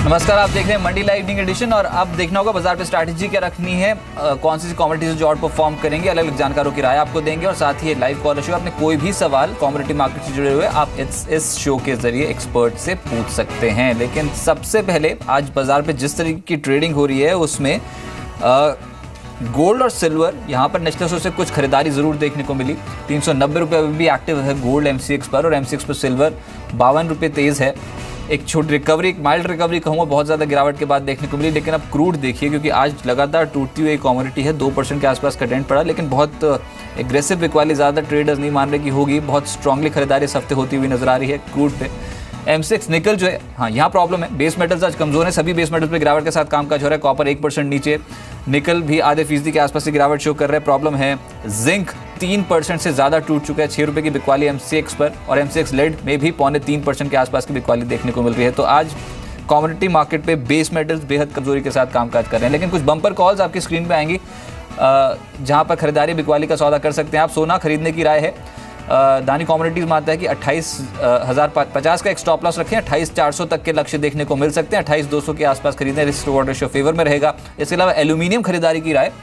नमस्कार, आप देख रहे हैं मंडी लाइव इवनिंग एडिशन। और अब देखना होगा बाजार पे स्ट्रैटेजी क्या रखनी है, कौन सी कमोडिटीज जो आउट परफॉर्म करेंगे, अलग अलग जानकारों की राय आपको देंगे और साथ ही लाइव कॉलर शो। आपने कोई भी सवाल कमोडिटी मार्केट से जुड़े हुए आप इस शो के जरिए एक्सपर्ट से पूछ सकते हैं। लेकिन सबसे पहले आज बाजार पे जिस तरीके की ट्रेडिंग हो रही है उसमें गोल्ड और सिल्वर यहाँ पर नेशनल सोर्स से कुछ खरीदारी जरूर देखने को मिली। 390 रुपये अभी भी एक्टिव है गोल्ड MCX पर, और MCX पर सिल्वर 52 रुपये तेज़ है। एक छोटी रिकवरी, एक माइल्ड रिकवरी कहूँगा, बहुत ज़्यादा गिरावट के बाद देखने को मिली। लेकिन अब क्रूड देखिए, क्योंकि आज लगातार टूटती हुई कमोडिटी है, 2% के आसपास का ट्रेंड पड़ा, लेकिन बहुत एग्रेसिव बिकवाली ज़्यादा ट्रेडर्स नहीं मान रहे कि होगी। बहुत स्ट्रांगली खरीदारी इस हफ्ते होती हुई नजर आ रही है क्रूड पे। MCX निकल जो है, हाँ यहाँ प्रॉब्लम है, बेस मेटल्स आज कमजोर है, सभी बेस मेटल्स पे गिरावट के साथ कामकाज हो रहा है। कॉपर 1% नीचे, निकल भी आधे फीसदी के आसपास से गिरावट शो कर रहा है। प्रॉब्लम है जिंक 3% से ज़्यादा टूट चुका है, 6 रुपये की बिकवाली MCX पर, और MCX लेड में भी 2.25% के आसपास की बिकवाली देखने को मिल रही है। तो आज कमोडिटी मार्केट पे बेस मेटल्स बेहद कमजोरी के साथ कामकाज कर रहे हैं। लेकिन कुछ बम्पर कॉल्स आपकी स्क्रीन पे आएंगी जहां पर खरीदारी बिकवाली का सौदा कर सकते हैं आप। सोना खरीदने की राय है, दानी कमोडिटीज मानता है कि 28,050 का एक स्टॉप लॉस रखें, 28,400 तक के लक्ष्य देखने को मिल सकते हैं। 28,200 के आसपास खरीदें, रिस्क रिवॉर्ड रेशियो फेवर में रहेगा। इसके अलावा एल्यूमिनियम खरीदारी की राय,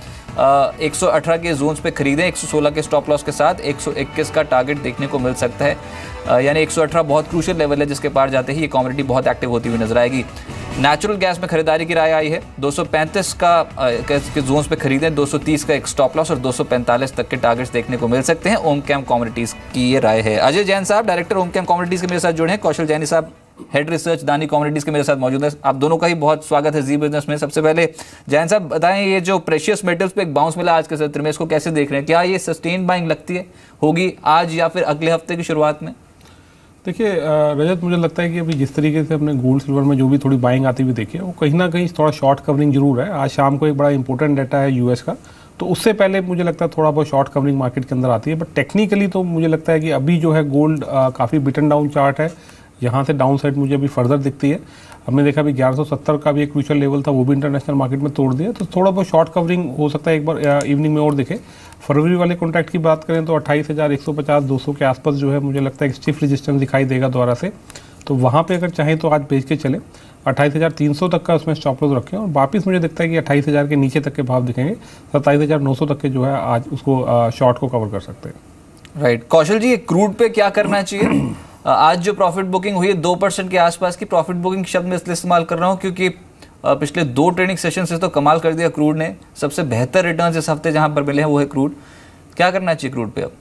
118 के जोन्स पे खरीदें, 116 के स्टॉप लॉस के साथ 121 का टारगेट देखने को मिल सकता है। यानी 118 बहुत क्रूशियल लेवल है जिसके पार जाते ही ये कमोडिटी बहुत एक्टिव होती हुई नजर आएगी। नेचुरल गैस में खरीदारी की राय आई है, 235 के जोन्स पे खरीदें, 230 का एक स्टॉप लॉस और 245 तक के टारगेट्स देखने को मिल सकते हैं। ओम कैम कमोडिटीज की ये राय है। अजय जैन साहब डायरेक्टर ओम कैम कमोडिटीज के मेरे साथ जुड़े हैं, कौशल जैनी साहब हेड रिसर्च दानी कमोडिटीज के मेरे साथ मौजूद है। आप दोनों का ही बहुत स्वागत है जी बिजनेस में। सबसे पहले जैन साहब बताएं, ये जो प्रेशियस मेटल्स पे एक बाउंस मिला आज के सत्र में, इसको कैसे देख रहे हैं? क्या ये सस्टेन बाइंग लगती है होगी आज या फिर अगले हफ्ते की शुरुआत में? देखिए रजत, मुझे लगता है कि अभी जिस तरीके से अपने गोल्ड सिल्वर में जो भी थोड़ी बाइंग आती हुई देखी है, वो कहीं ना कहीं थोड़ा शॉर्ट कवरिंग जरूर है। आज शाम को एक बड़ा इंपॉर्टेंट डाटा है US का, तो उससे पहले मुझे लगता है थोड़ा बहुत शॉर्ट कवरिंग मार्केट के अंदर आती है। बट टेक्निकली तो मुझे लगता है कि अभी जो है गोल्ड काफ़ी बिटन डाउन चार्ट है, यहाँ से डाउन साइड मुझे अभी फर्दर दिखती है। हमने देखा अभी 1170 का भी एक क्रूशियल लेवल था, वो भी इंटरनेशनल मार्केट में तोड़ दिया, तो थोड़ा बहुत शॉर्ट कवरिंग हो सकता है एक बार इवनिंग में और दिखे। फरवरी वाले कॉन्ट्रैक्ट की बात करें तो 28,150-200 के आसपास जो है मुझे लगता है स्टिफ रेजिस्टेंस दिखाई देगा दोबारा से, तो वहाँ पे अगर चाहें तो आज बेच के चले। 28,300 तक का उसमें स्टॉप लॉस रखें, और वापस मुझे दिखता है कि 28,000 के नीचे तक के भाव दिखेंगे, 27,900 तक के जो है आज उसको शॉर्ट को कवर कर सकते हैं। राइट कौशल जी, क्रूड पे क्या करना चाहिए? आज जो प्रॉफिट बुकिंग हुई है 2% के आसपास की प्रॉफिट बुकिंग शब्द में इसलिए इस्तेमाल कर रहा हूँ क्योंकि पिछले 2 ट्रेडिंग सेशन से तो कमाल कर दिया क्रूड ने। सबसे बेहतर रिटर्न्स इस हफ्ते जहां पर मिले हैं वो है क्रूड। क्या करना चाहिए क्रूड पे अब?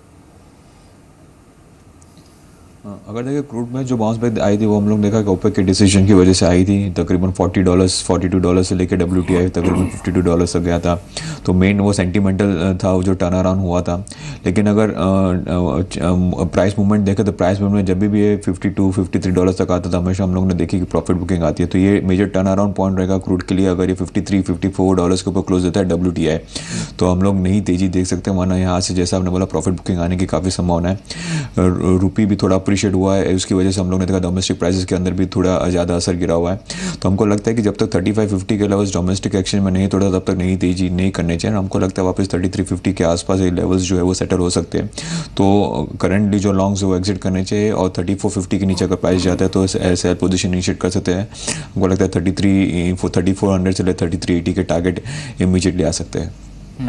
अगर देखिए क्रूड में जो बाउंस बैक आई थी वो हम लोग देखा कि ओपेक के डिसीजन की वजह से आई थी। तकरीबन $42 से लेकर WTI तकरीबन $52 तक गया था, तो मेन वो सेंटिमेंटल था वो जो टर्न अराउंड हुआ था। लेकिन अगर प्राइस मूवमेंट देखें तो प्राइस मूवमेंट जब भी ये $52-53 तक आता था, हमेशा हम लोग ने देखी कि प्रॉफिट बुकिंग आती है। तो ये मेजर टर्न अराउंड पॉइंट रहेगा क्रूड के लिए। अगर ये $53-54 के ऊपर क्लोज देता है WTI, तो हम लोग नई तेजी देख सकते हैं, वरना यहाँ से जैसा आपने बोला प्रॉफिट बुकिंग आने की काफ़ी संभावना है। रुपी भी थोड़ा अप्रिशिएट हुआ है, उसकी वजह से हम लोग ने देखा डोमेस्टिक प्राइसेस के अंदर भी थोड़ा ज़्यादा असर गिरा हुआ है। तो हमको लगता है कि जब तक 35-50 के लेवल्स डोमेस्टिक एक्सचेंज में नहीं तोड़ा तब तक नई तेजी नहीं करनी चाहिए। हमको लगता है वापस 33-50 के आसपास ये लेवल्स जो है वो सेटल हो सकते हैं। तो करंटली जो लॉन्ग्स है वो एग्जिट करने चाहिए, और 3450 के नीचे अगर प्राइस जाता है तो सेल पोजीशन इनिशिएट कर सकते हैं। हमको लगता है 3400 से 3380 के टारगेट इमीडिएटली आ सकते हैं।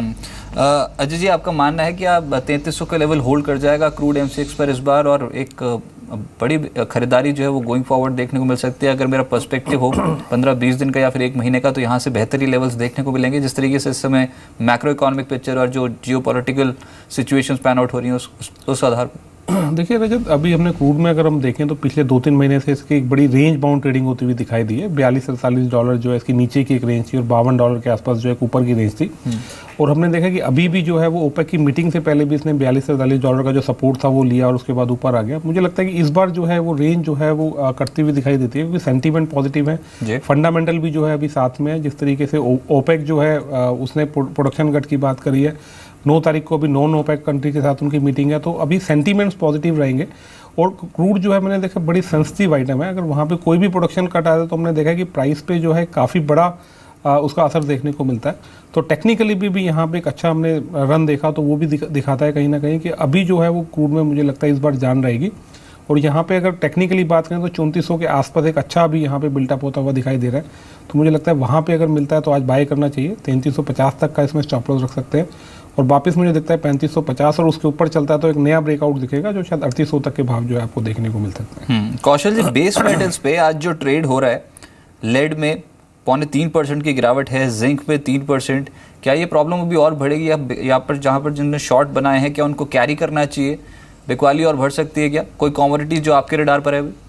अजय जी, आपका मानना है कि आप 3300 का लेवल होल्ड कर जाएगा क्रूड MCX पर इस बार, और एक बड़ी खरीदारी जो है वो गोइंग फॉरवर्ड देखने को मिल सकती है? अगर मेरा पर्सपेक्टिव हो 15-20 दिन का या फिर 1 महीने का, तो यहाँ से बेहतरी लेवल्स देखने को मिलेंगे जिस तरीके से इस समय मैक्रो इकोनॉमिक पिक्चर और जो जियोपॉलिटिकल सिचुएशंस पैन आउट हो रही हैं उस आधार पर। देखिए रजत, अभी हमने क्रूड में अगर हम देखें तो पिछले 2-3 महीने से इसकी एक बड़ी रेंज बाउंड ट्रेडिंग होती हुई दिखाई दी है। $42-48 जो है इसकी नीचे की एक रेंज थी, और $52 के आसपास जो है ऊपर की रेंज थी। और हमने देखा कि अभी भी जो है वो ओपेक की मीटिंग से पहले भी इसने $42-48 का जो सपोर्ट था वो लिया, और उसके बाद ऊपर आ गया। मुझे लगता है कि इस बार जो है वो रेंज जो है वो कटती हुई दिखाई देती है, क्योंकि सेंटीमेंट पॉजिटिव है, फंडामेंटल भी जो है अभी साथ में है। जिस तरीके से ओपेक जो है उसने प्रोडक्शन कट की बात करी है, 9 तारीख को अभी नॉन ओपेक कंट्री के साथ उनकी मीटिंग है, तो अभी सेंटीमेंट्स पॉजिटिव रहेंगे। और क्रूड जो है मैंने देखा बड़ी सेंसिटिव आइटम है, अगर वहाँ पे कोई भी प्रोडक्शन कट आता है तो हमने देखा कि प्राइस पे जो है काफ़ी बड़ा उसका असर देखने को मिलता है। तो टेक्निकली भी यहाँ पे एक अच्छा हमने रन देखा, तो वो भी दिखाता है कहीं ना कहीं कि अभी जो है वो क्रूड में मुझे लगता है इस बार जान रहेगी। और यहाँ पे अगर टेक्निकली बात करें तो 3400 के आसपास एक अच्छा भी यहाँ पे बिल्टअप होता हुआ दिखाई दे रहा है, तो मुझे लगता है वहाँ पे अगर मिलता है तो आज बाय करना चाहिए। 3350 तक का इसमें स्टॉप लॉस रख सकते हैं, और वापस मुझे दिखता है 3550 और उसके ऊपर चलता है तो एक नया ब्रेकआउट दिखेगा जो शायद 3800 तक के भाव जो है आपको देखने को मिल सकते हैं। कौशल जी, बेस मेटल्स पे आज जो ट्रेड हो रहा है, लेड में 0.3% की गिरावट है, जिंक में 3%, क्या ये प्रॉब्लम अभी और बढ़ेगी? या यहाँ पर जहाँ पर जिन्होंने शॉर्ट बनाए हैं क्या उनको कैरी करना चाहिए? बिकवाली और बढ़ सकती है क्या? कोई कमोडिटी जो आपके रडार पर है अभी?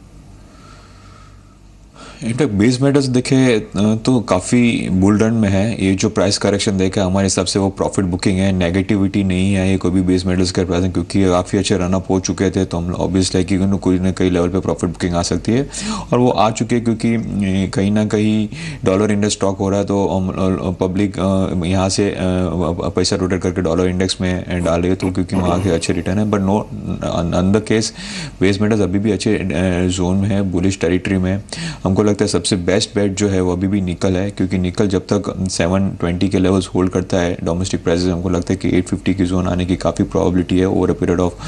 इनफैक्ट बेस मेटल्स देखे तो काफ़ी बुल रन में है। ये जो प्राइस करेक्शन देखा हमारे हिसाब से वो प्रॉफिट बुकिंग है, नेगेटिविटी नहीं है ये कोई भी बेस मेटल्स के प्राइस, क्योंकि काफ़ी अच्छे रनअप हो चुके थे, तो हम ऑब्वियसली कि कोई ना कई लेवल पे प्रॉफिट बुकिंग आ सकती है, और वो आ चुके हैं क्योंकि कहीं ना कहीं डॉलर इंडेक्स स्टॉक हो रहा है, तो पब्लिक यहाँ से पैसा रोटेट करके डॉलर इंडेक्स में डाल रही है, तो क्योंकि वहाँ के अच्छे रिटर्न है। But no on the case base metals अभी भी अच्छे जोन में है, बुलिश टेरिटरी में। हमको लगता है सबसे बेस्ट बेट जो है वो अभी भी निकल है, क्योंकि निकल जब तक 720 के लेवल्स होल्ड करता है डोमेस्टिक प्राइसेस, हमको लगता है कि 850 की जोन आने की काफ़ी प्रोबेबिलिटी है ओवर अ पीरियड ऑफ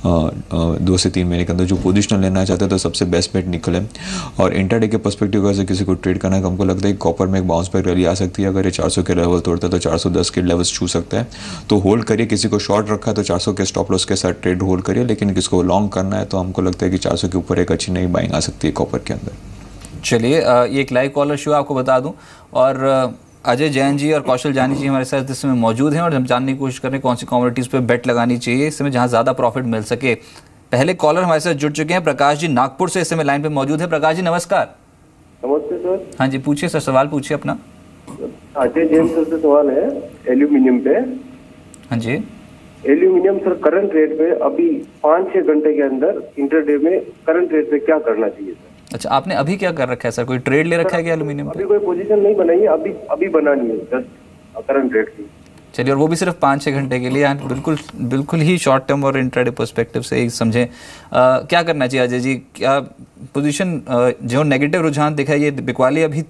2 से 3 महीने के अंदर। जो पोजिशनल लेना चाहते हैं तो सबसे बेस्ट बेट निकल है। और इंटरडे के पर्सपेक्टिव से किसी को ट्रेड करना है, हमको लगता है कि कॉपर में एक बाउंस बैक रैली आ सकती है। अगर ये 400 के लेवल तोड़ता है तो 410 के लेवल्स छू सकता है, तो होल्ड करिए। किसी को शॉर्ट रखा है तो 400 के स्टॉप लॉस के साथ ट्रेड होल्ड करिए, लेकिन किसी को लॉन्ग करना है तो हमको लगता है कि 400 के ऊपर एक अच्छी नई बाइंग आ सकती है कॉपर के अंदर। चलिए, ये एक लाइव कॉलर शो आपको बता दूं, और अजय जैन जी और कौशल जानी जी हमारे साथ इस समय मौजूद हैं, और हम जानने की कोशिश कर रहे हैं कौन सी कमोडिटीज़ पे बेट लगानी चाहिए इस समय जहां ज़्यादा प्रॉफिट मिल सके। पहले कॉलर हमारे साथ जुड़ चुके हैं, प्रकाश जी नागपुर से इस समय लाइन पे मौजूद है। प्रकाश जी नमस्कार। नमस्ते सर। हाँ जी, पूछिए सर, सवाल पूछिए अपना। अजय जैन सर से सवाल है एल्यूमिनियम पे। हाँ जी। एल्यूमिनियम सर करंट रेट पे अभी 5-6 घंटे के अंदर इंटरडे में करंट रेट पे क्या करना चाहिए सर? अच्छा, आपने अभी क्या कर रखा है सर? कोई ट्रेड ले रखा है क्या एल्यूमिनियम पे? अभी कोई पोजीशन नहीं बनाई है, अभी बनानी है जस्ट करंट रेट की। चलिए, और वो भी सिर्फ 5-6 घंटे के लिए, बिल्कुल ही शॉर्ट टर्म और इंट्राडे पर्सपेक्टिव से ही समझें। क्या करना चाहिए अजय जी? क्या पोजीशन जो नेगेटिव रुझान दिखा है, ये बिकवाली अभी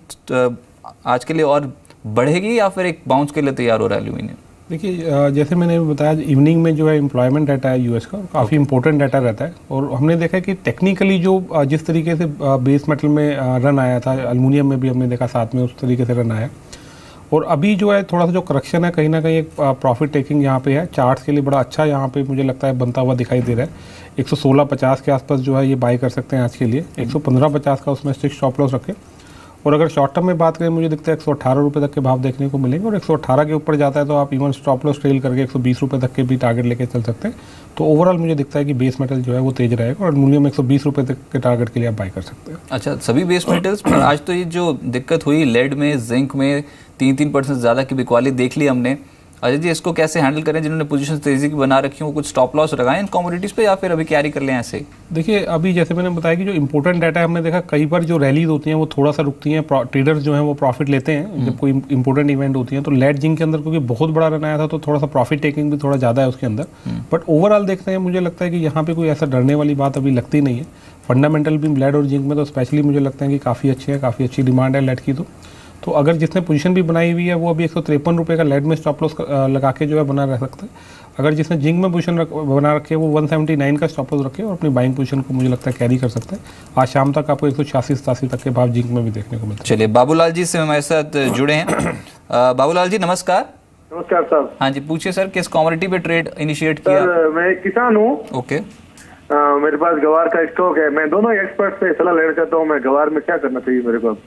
आज के लिए और बढ़ेगी या फिर एक बाउंस के लिए तैयार हो रहा है एल्यूमिनियम? देखिए, जैसे मैंने बताया इवनिंग में जो है एम्प्लॉयमेंट डाटा है यूएस का, काफ़ी इंपॉर्टेंट डाटा रहता है, और हमने देखा कि टेक्निकली जो जिस तरीके से बेस मेटल में रन आया था, एल्युमिनियम में भी हमने देखा साथ में उस तरीके से रन आया। और अभी जो है थोड़ा सा जो करेक्शन है, कहीं ना कहीं एक प्रॉफिट टेकिंग यहाँ पे है, चार्ट्स के लिए बड़ा अच्छा यहाँ पे मुझे लगता है बनता हुआ दिखाई दे रहा है। 116.50 के आसपास जो है ये बाय कर सकते हैं आज के लिए। 115.50 का उसमें स्टिक स्टॉप लॉस रखें, और अगर शॉर्ट टर्म में बात करें मुझे दिखता है 118 रुपये तक के भाव देखने को मिलेंगे, और 118 के ऊपर जाता है तो आप इवन स्टॉप लॉस ट्रेल करके 120 रुपये तक के भी टारगेट लेके चल सकते हैं। तो ओवरऑल मुझे दिखता है कि बेस मेटल जो है वो तेज रहेगा, और एल्युमिनियम 120 रुपये तक के टारगेट के लिए आप बाय कर सकते हैं। अच्छा, सभी बेस मेटल्स पर आज तो ये जो दिक्कत हुई लेड में, जिंक में 3% ज़्यादा की बिकवाली देख ली हमने। अजय जी, इसको कैसे हैंडल करें? जिन्होंने पोजीशन तेजी की बना रखी हो, कुछ स्टॉप लॉस लगाएं इन कमोडिटीज़ पे या फिर अभी कैरी कर लें ऐसे? देखिए, अभी जैसे मैंने बताया कि जो इंपॉर्टेंट डाटा है, हमने देखा कई बार जो रैलीज होती हैं वो थोड़ा सा रुकती हैं, ट्रेडर्स जो हैं वो प्रॉफिट लेते हैं जब कोई इंपॉर्टेंट इवेंट होती है। तो लेड जिंक के अंदर क्योंकि बहुत बड़ा रन आया था तो थोड़ा सा प्रॉफिट टेकिंग भी थोड़ा ज़्यादा है उसके अंदर। बट ओवरऑल देखते हैं, मुझे लगता है कि यहाँ पे कोई ऐसा डरने वाली बात अभी लगती नहीं है। फंडामेंटल भी लेड और जिंक में तो स्पेशली मुझे लगता है कि काफ़ी अच्छे हैं, काफ़ी अच्छी डिमांड है लेड की। तो अगर जिसने पोजीशन भी बनाई हुई है वो अभी 153 रुपये का लेड में स्टॉप लॉस लगा के जो है बना रह सकता है। अगर जिसने जिंक में पोजीशन बना रखे है वो 179 का स्टॉप लॉस रखे और अपनी बाइंग पोजीशन को मुझे लगता है कैरी कर सकता है। आज शाम तक आपको 186-87 तक के भाव जिंक में भी देखने को मिलते हैं। चलिए, बाबूलाल जी से हमारे साथ जुड़े हैं। बाबूलाल जी नमस्कार। नमस्कार सर। हाँ जी, पूछिए सर, किस कमोडिटी पे ट्रेड इनिशिएट किया? सर, मैं एक किसान हूँ। ओके। मेरे पास गवार का स्टॉक है। मैं दोनों एक्सपर्ट से सलाह लेना चाहता हूँ, मैं गवार में क्या करना चाहिए मेरे को?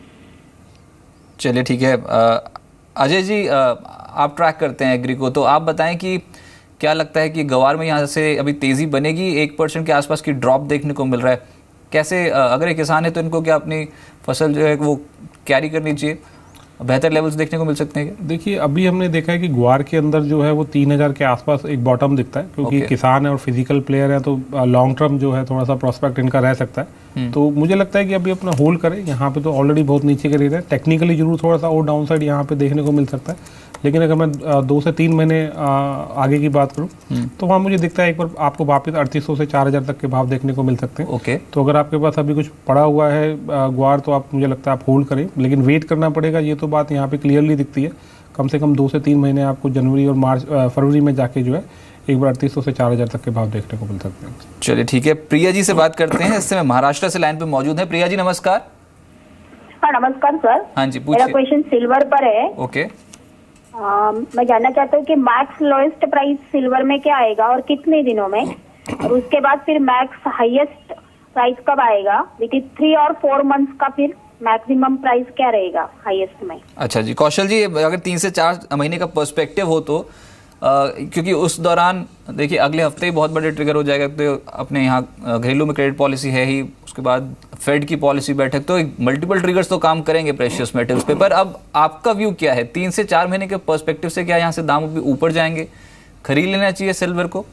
चलिए ठीक है। अजय जी, आप ट्रैक करते हैं एग्री को, तो आप बताएं कि क्या लगता है कि गवार में यहाँ से अभी तेज़ी बनेगी? 1% के आसपास की ड्रॉप देखने को मिल रहा है। कैसे, अगर एक किसान है तो इनको क्या अपनी फसल जो है वो कैरी करनी चाहिए? बेहतर लेवल्स देखने को मिल सकते हैं क्या? देखिए, अभी हमने देखा है कि ग्वार के अंदर जो है वो 3000 के आसपास एक बॉटम दिखता है, क्योंकि किसान है और फिजिकल प्लेयर है, तो लॉन्ग टर्म जो है थोड़ा सा प्रोस्पेक्ट इनका रह सकता है। तो मुझे लगता है कि अभी अपना होल्ड करें। यहाँ पे तो ऑलरेडी बहुत नीचे के रेट है, टेक्निकली जरूर थोड़ा सा और डाउन साइड यहाँ पे देखने को मिल सकता है, लेकिन अगर मैं 2 से 3 महीने आगे की बात करूँ तो वहाँ मुझे दिखता है एक बार आपको वापस 3800 से 4000 तक के भाव देखने को मिल सकते हैं। ओके। तो अगर आपके पास अभी कुछ पड़ा हुआ है ग्वार, तो आप मुझे लगता है आप होल्ड करें, लेकिन वेट करना पड़ेगा। ये तो बात यहाँ पे क्लियरली दिखती है। कम से कम 2 से 3 महीने आपको जनवरी और फरवरी में जाके जो है एक बार 3800 से 4000 तक के भाव देखने को मिल सकते हैं। चलिए ठीक है, प्रिया जी से बात करते हैं। इससे मैं महाराष्ट्र से लाइन पे मौजूद है। प्रिया जी नमस्कार। हाँ नमस्कार सर। हाँ जी पूछिए। मेरा क्वेश्चन सिल्वर पर है। ओके। मैं जानना चाहता हूँ कि मैक्स लोएस्ट प्राइस सिल्वर में क्या आएगा और कितने दिनों में, और उसके बाद फिर मैक्स हाईएस्ट प्राइस कब आएगा, विद 3 और 4 मंथ्स का फिर मैक्सिमम प्राइस क्या रहेगा हाईएस्ट में। अच्छा जी कौशल जी, अगर 3 से 4 महीने का पर्सपेक्टिव हो तो क्योंकि उस दौरान देखिए अगले हफ्ते ही बहुत बड़े ट्रिगर हो जाएगा। तो अपने यहाँ घरेलू में क्रेडिट पॉलिसी है ही, उसके बाद फेड की पॉलिसी बैठक, तो मल्टीपल ट्रिगर्स तो काम करेंगे प्रेशियस मेटल्स पे। पर अब आपका व्यू क्या है 3 से 4 महीने के पर्सपेक्टिव से? क्या यहाँ से दाम भी ऊपर जाएंगे, खरीद लेना चाहिए सिल्वर को?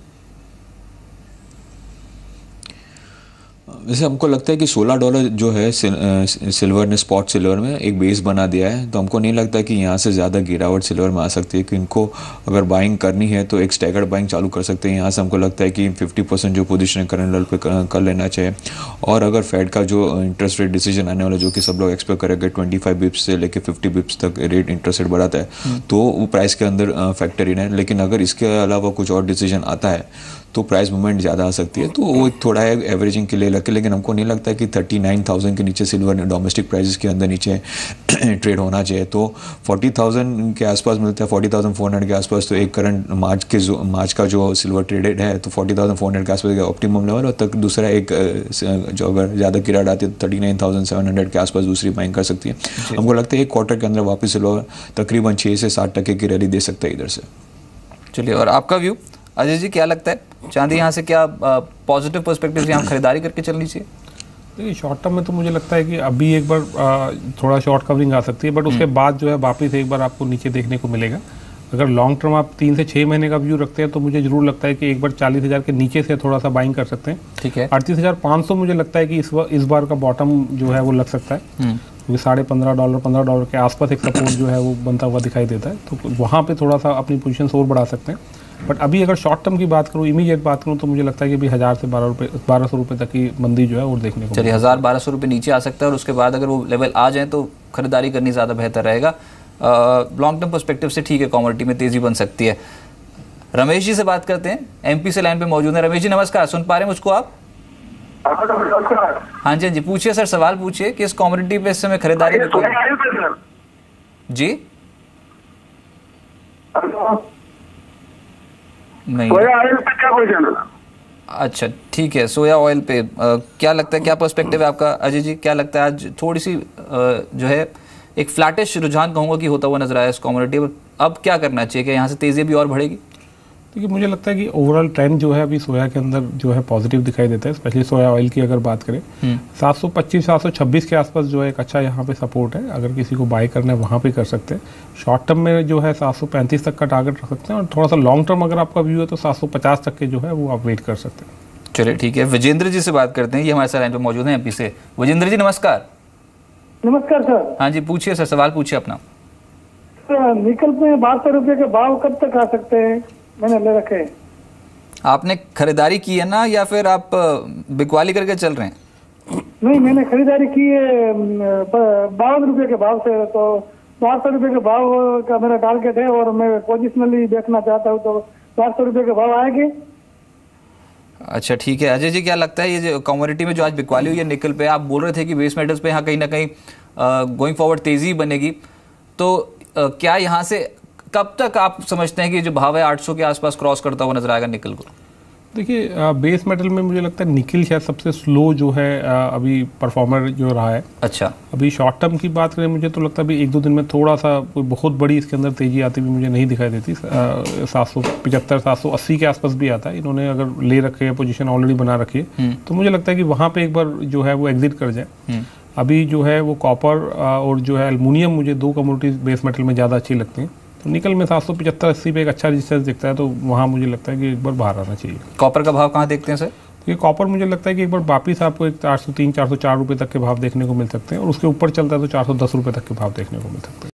वैसे हमको लगता है कि $16 जो है सिल्वर ने स्पॉट सिल्वर में एक बेस बना दिया है, तो हमको नहीं लगता कि यहाँ से ज़्यादा गिरावट सिल्वर में आ सकती है। कि इनको अगर बाइंग करनी है तो एक स्टैगर्ड बाइंग चालू कर सकते हैं। यहाँ से हमको लगता है कि 50% जो पोजीशन है करंट लेवल पे कर लेना चाहिए। और अगर फेड का जो इंटरेस्ट रेट डिसीजन आने वाला, जो कि सब लोग एक्सपेक्ट करेंगे 25 बिप्स से लेकर 50 बिप्स तक रेट इंटरेस्ट रेट बढ़ाता है, तो वो प्राइस के अंदर फैक्टर इन है। लेकिन अगर इसके अलावा कुछ और डिसीजन आता है तो प्राइस मूवमेंट ज़्यादा आ सकती है, तो वो एक थोड़ा है एवरेजिंग के लिए लगे। लेकिन हमको नहीं लगता कि 39,000 के नीचे सिल्वर डोमेस्टिक प्राइसेस के अंदर नीचे ट्रेड होना चाहिए। तो 40,000 के आसपास मिलता है, 40,400 के आसपास। तो एक करंट मार्च का जो सिल्वर ट्रेडेड है तो 40,400 के आसपास ऑप्टिमम लेवल, और तक दूसरा एक जो अगर ज़्यादा गिरावट आती है तो 39,700 के आसपास दूसरी बाइंग कर सकती है। हमको लगता है एक क्वार्टर के अंदर वापस सिल्वर तकरीबन 6 से 7% की रैली दे सकता है इधर से। चलिए, और आपका व्यू अजय जी क्या लगता है? चांदी यहाँ से क्या पॉजिटिव पर्सपेक्टिव से यहाँ खरीदारी करके चलनी चाहिए? देखिए शॉर्ट टर्म में तो मुझे लगता है कि अभी एक बार थोड़ा शॉर्ट कवरिंग आ सकती है, बट उसके बाद जो है वापस एक बार आपको नीचे देखने को मिलेगा। अगर लॉन्ग टर्म आप 3 से 6 महीने का व्यू रखते हैं तो मुझे जरूर लगता है कि एक बार 40,000 के नीचे से थोड़ा सा बाइंग कर सकते हैं। ठीक है। 38,500 मुझे लगता है कि इस बार का बॉटम जो है वो लग सकता है, क्योंकि $15.5 $15 के आसपास एक सपोर्ट जो है वो बनता हुआ दिखाई देता है। तो वहाँ पे थोड़ा सा अपनी पोजीशन और बढ़ा सकते हैं। बट अभी अगर शॉर्ट टर्म की बात करूँ, इमीडिएट बात करूँ, तो मुझे लगता है कि अभी 1000 से 1200 रुपये तक की मंदी जो है वो देखने को। चलिए, 1000-1200 रुपये नीचे आ सकता है, और उसके बाद अगर वो लेवल आ जाए तो खरीदारी करनी ज़्यादा बेहतर रहेगा। लॉन्ग टर्म पर्सपेक्टिव से ठीक है, कमोडिटी में तेज़ी बन सकती है। रमेश जी से बात करते हैं, एमपी से लाइन पे मौजूद है। रमेश जी नमस्कार, सुन पा रहे हैं मुझको आप? हाँ जी, हाँ जी, पूछिए सर, सवाल पूछिए कि इस कमोडिटी पे इस समय खरीदारी जी नहीं। सोया ऑयल पे क्या पोजीशन है? अच्छा ठीक है, सोया ऑयल पे क्या लगता है, क्या पर्सपेक्टिव है आपका अजय जी? क्या लगता है आज थोड़ी सी जो है एक फ्लैटिश रुझान कहूँगा कि होता हुआ नजर आया इस कमोडिटी पर, अब क्या करना चाहिए? कि यहाँ से तेजी भी और बढ़ेगी? देखिए मुझे लगता है कि ओवरऑल ट्रेंड जो है अभी सोया के अंदर जो है पॉजिटिव दिखाई देता है, स्पेशली सोया ऑयल की अगर बात करें। 725-726 के आसपास जो है एक अच्छा यहाँ पे सपोर्ट है, अगर किसी को बाय करना है वहाँ पे कर सकते हैं। शॉर्ट टर्म में जो है 735 तक का टारगेट रख सकते हैं, और थोड़ा सा लॉन्ग टर्म अगर आपका व्यू है तो 750 तक के जो है वो आप वेट कर सकते हैं। चलिए ठीक है, विजेंद्र जी से बात करते हैं, ये हमारे साथ लाइन पे मौजूद हैं एमपी से। विजेंद्र जी नमस्कार। नमस्कार सर। हाँ जी पूछिए सर, सवाल पूछिए अपना। निकल में 1200 रुपये के भाव कब तक आ सकते हैं? मैंने ले रखे हैं। आपने खरीदारी की है ना, या फिर आप बिकवाली करके चल रहे हैं? नहीं, मैंने खरीदारी की है 52 रुपये के भाव से, तो 1200 रुपये के भाव का मेरा टारगेट है, और मैं पोजिशनली देखना चाहता हूँ, तो 1200 रुपये के भाव आएंगे। अच्छा ठीक है, अजय जी क्या लगता है ये जो कमोडिटी में जो आज बिकवाली हुई है निकल पे, आप बोल रहे थे कि बेस मेटल्स पे यहाँ कहीं ना कहीं गोइंग फॉरवर्ड तेजी बनेगी, तो क्या यहाँ से कब तक आप समझते हैं कि जो भाव है 800 के आसपास क्रॉस करता हुआ नजर आएगा निकल को? देखिए बेस मेटल में मुझे लगता है निकिल शायद सबसे स्लो जो है अभी परफॉर्मर जो रहा है। अच्छा, अभी शॉर्ट टर्म की बात करें, मुझे तो लगता है अभी 1-2 दिन में थोड़ा सा कोई बहुत बड़ी इसके अंदर तेजी आती हुई मुझे नहीं दिखाई देती। 775-780 के आसपास भी आता है। इन्होंने अगर ले रखे है, पोजीशन ऑलरेडी बना रखी है, तो मुझे लगता है कि वहाँ पे एक बार जो है वो एग्जिट कर जाए। अभी जो है वो कॉपर और जो है एल्युमिनियम, मुझे 2 कमोडिटीज बेस मेटल में ज़्यादा अच्छी लगती हैं। तो निकल में 775-80 पे एक अच्छा रेजिस्टेंस दिखता है, तो वहाँ मुझे लगता है कि एक बार बाहर आना चाहिए। कॉपर का भाव कहाँ देखते हैं सर? ये कॉपर मुझे लगता है कि एक बार वापिस आपको एक 403-404 रुपये तक के भाव देखने को मिल सकते हैं, और उसके ऊपर चलता है तो 410 रुपये तक के भाव देखने को मिल सकते हैं।